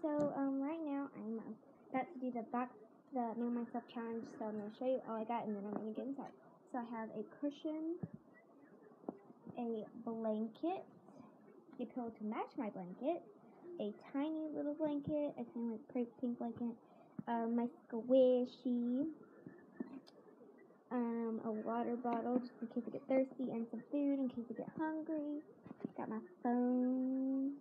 So right now I'm about to do the me and myself challenge. So I'm gonna show you all I got, and then I'm gonna get inside. So I have a cushion, a blanket, a pillow to match my blanket, a tiny little blanket, a tiny pink blanket, my squishy, a water bottle just in case I get thirsty, and some food in case I get hungry. Got my phone,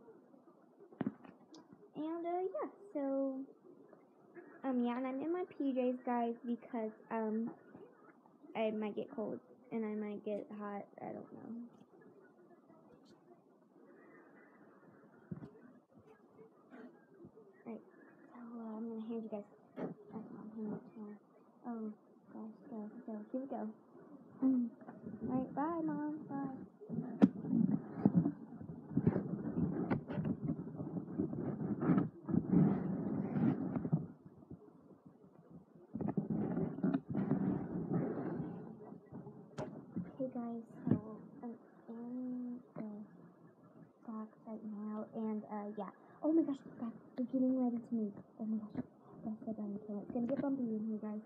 and yeah. So yeah, and I'm in my PJs, guys, because I might get cold and I might get hot. I don't know. Alright, so I'm gonna hand you guys. Oh gosh, so here we go. Alright, bye, Mom. Bye. Okay, guys, so I'm in the box right now, and yeah. Oh my gosh, guys, we're getting ready to move. Oh my gosh, that's so done. So it's gonna get bumpy in here, guys.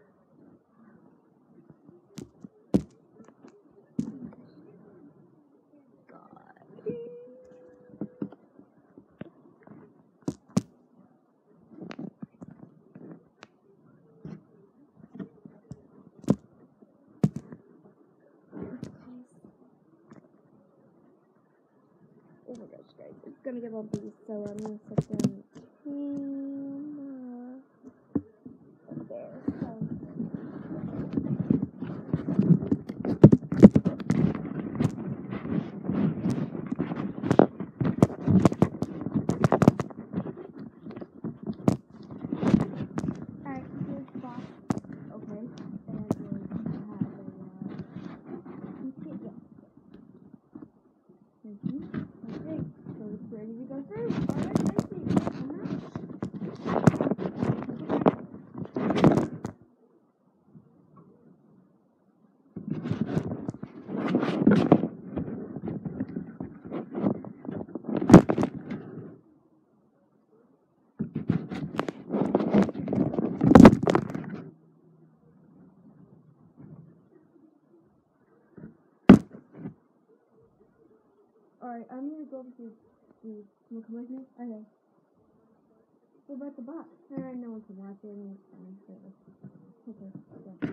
Oh my gosh, guys, it's gonna get bumpy, so I'm gonna set them there. Alright, here's the box. Okay, and we have a yeah. Okay, so it's ready to go through. Alright, let's see. Alright, I'm gonna go over to you. Can you come with me? Okay. What about the box? No one can watch it, and it's fine. Okay, yeah.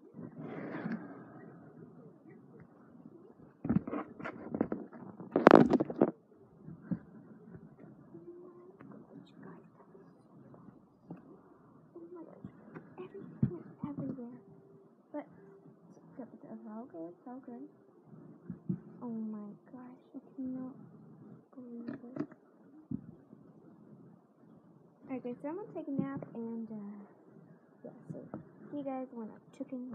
Everything is everywhere. But it's all good. It's all good. Oh my gosh, I cannot believe it. Alright guys, so I'm gonna take a nap, and yeah, so see you guys when I'm chicken.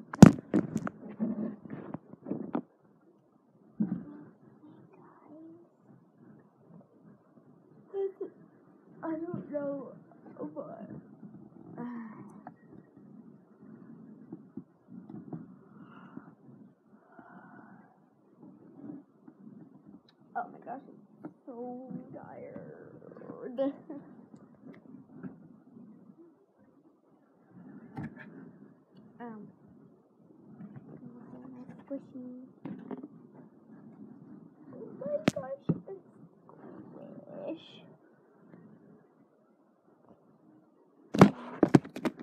I don't know what. Oh my gosh, I'm so tired. Squishy. Oh my gosh, it's squish.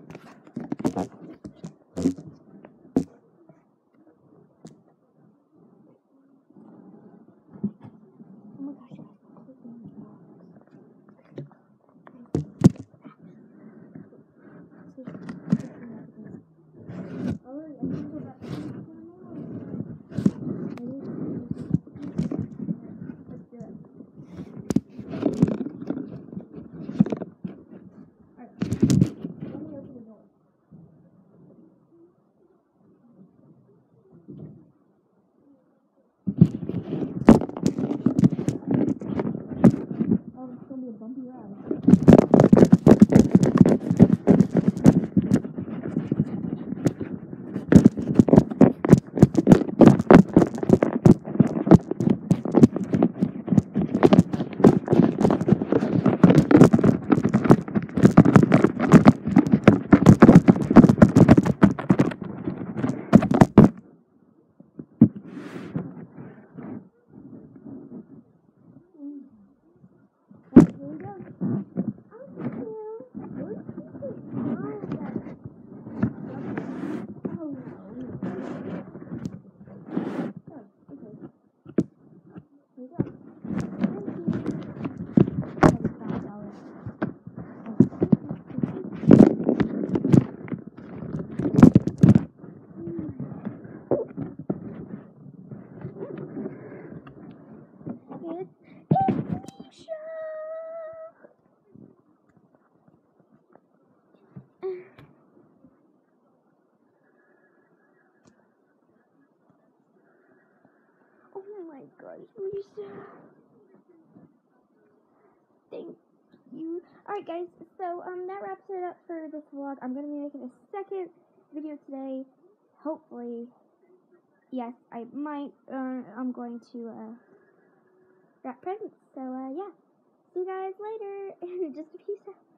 Oh my gosh, Lisa. Thank you. Alright guys, so that wraps it up for this vlog. I'm gonna be making a second video today. Hopefully. Yes, I might. I'm going to wrap presents. So yeah. See you guys later. Just a peace out.